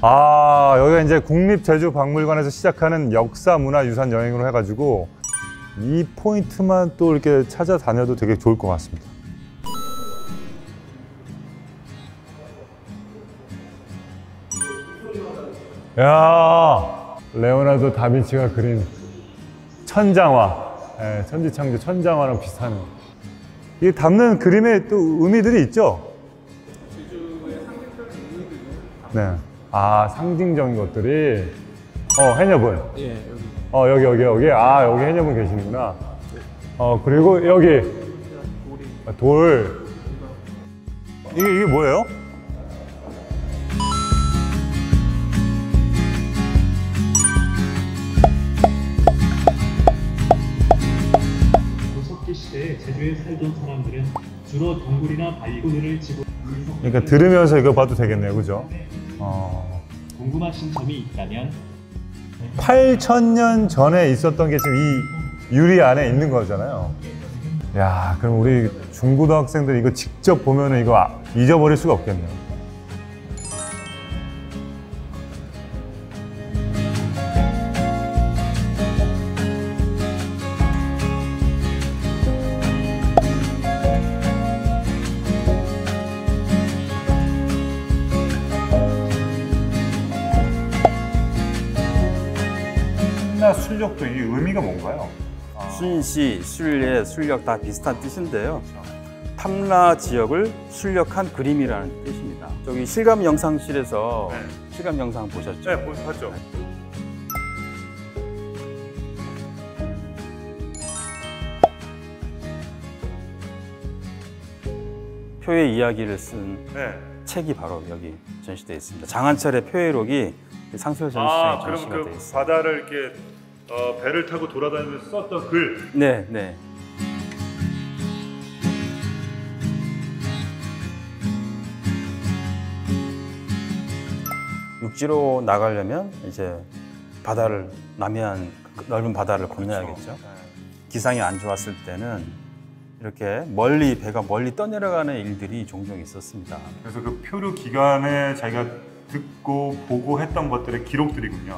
여기가 이제 국립제주박물관에서 시작하는 역사문화유산 여행으로 해가지고 이 포인트만 또 이렇게 찾아다녀도 되게 좋을 것 같습니다. 야, 레오나르도 다빈치가 그린 천장화, 천지창조 천장화랑 비슷한, 이게 담는 그림에 또 의미들이 있죠? 제주의 상징적인 의미들을 네. 상징적인 것들이. 해녀분. 예, 여기. 여기. 여기 해녀분 계시는구나. 그리고 여기. 돌. 이게 뭐예요? 고석기 시대에 제주에 살던 사람들은 주로 동굴이나 바위고리를 지고. 그러니까 들으면서 이거 봐도 되겠네요, 그죠? 궁금하신 점이 있다면 8,000년 전에 있었던 게 지금 이 유리 안에 있는 거잖아요. 야, 그럼 우리 중고등학생들 이거 직접 보면은 이거 잊어버릴 수가 없겠네요. 술력도 이 의미가 뭔가요? 순시, 순례, 순력 다 비슷한 뜻인데요. 탐라 지역을 순력한 그림이라는 뜻입니다. 저기 실감 영상실에서 실감 영상 보셨죠? 네, 봤죠. 표의 이야기를 쓴 책이 바로 여기 전시되어 있습니다. 장한철의 표회록이 상설 전시장에 전시가 되어 있습니다. 바다를 이렇게 배를 타고 돌아다니면서 썼던 글. 네. 육지로 나가려면 이제 바다를 남해안 넓은 바다를 건너야겠죠. 기상이 안 좋았을 때는 이렇게 배가 멀리 떠내려가는 일들이 종종 있었습니다. 그래서 그 표류 기간에 자기가 듣고 보고 했던 것들의 기록들이군요.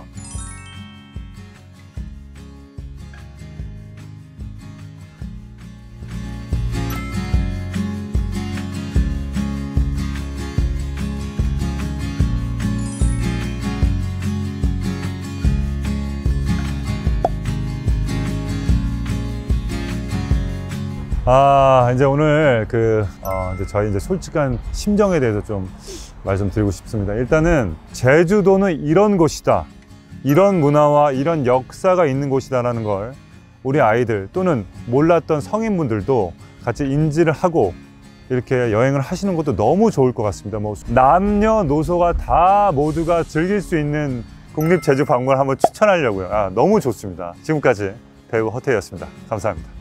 이제 오늘 저희 솔직한 심정에 대해서 좀 말씀드리고 싶습니다. 일단은 제주도는 이런 곳이다, 이런 문화와 이런 역사가 있는 곳이다라는 걸 우리 아이들 또는 몰랐던 성인분들도 같이 인지를 하고 이렇게 여행을 하시는 것도 너무 좋을 것 같습니다. 남녀노소가 다 모두가 즐길 수 있는 국립제주박물관 한번 추천하려고요. 너무 좋습니다. 지금까지 배우 허태희였습니다. 감사합니다.